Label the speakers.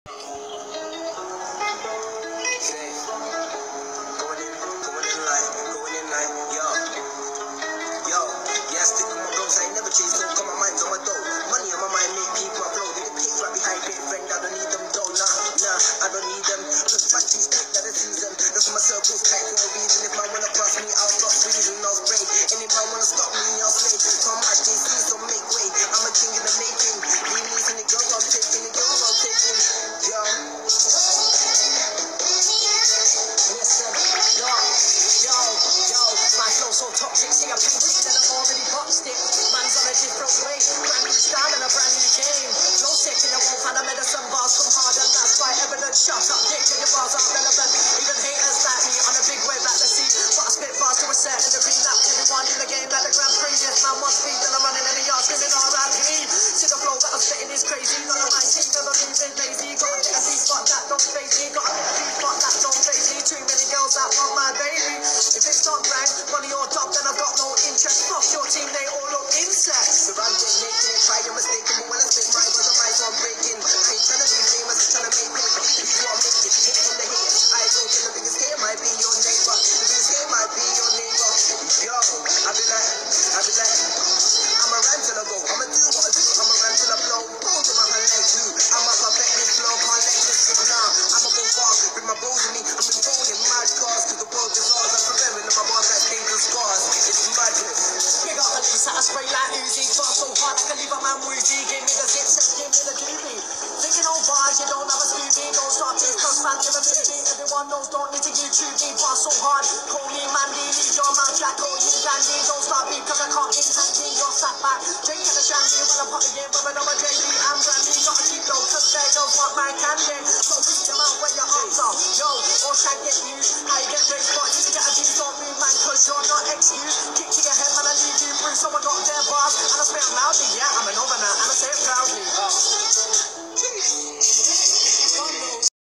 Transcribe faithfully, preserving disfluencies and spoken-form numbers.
Speaker 1: Toxic, see I painted and I've already boxed it. Man's on a different way, brand new style and a brand new game. Flow sick and I won't find a medicine bars from hard and that's by evidence. Shut up, dick, and your bars aren't relevant. Even haters like me on a big wave at the sea. But I spit bars to a certain degree. Like everyone in the game like the Grand Prix. Yes, man, one speed and I'm running in the yard screaming R I P. See the flow that I'm spitting is crazy. None of my team never moving lazy. Gotta get a deep spot that don't phase me. Gotta get a deep spot that don't phase me. Too many girls that want my baby. If it's not grand, money or dog, then I've got no interest. Fuck your team, they all look insects. If I'm just making it, try, you're mistaken. But when I spit my words, my so I'm breaking. I ain't trying to be famous, I'm trying to make paper. If you want to make it, hit from the hate. I don't think the biggest game might be your neighbor. The biggest game might be your neighbor. Yo, I be like, I be like, I'm a rhyme till I go. I'ma do what I do, I'm a rhyme till I blow. Hold to my hand like glue. I'ma perfect this flow, can't let this shit now. I'ma go far with my bros in me. I'm been rolling mad cars to the world is ours. I'm preparing my bars like dangerous scars. It's madness. Big up the lease, I spray like Uzi. Bar so hard I can leave a man woozy. Give me the zip, give me the doobie. Thinking on bars, you don't have a Scooby. Don't start this, cause man, give a movie. Everyone knows, don't need to YouTube me. Bar so hard, call me Mandy. Leave your mouth jack, call you Dandy. Don't start me, cause I can't in handy. You're sat back, drinking the shandy. When I'm potting in, but I'm a J B and Brandy. Gotta keep low, cause there goes what man can do. So beat them out where your arms are. Yo, or shag get used. I get raised, but you get a view. Don't move, man, cause you're not excused. Kick to your head, man, I leave you through. Someone got their bars, and I spit them loudly. Yeah, I'm an overnight, and I say it proudly.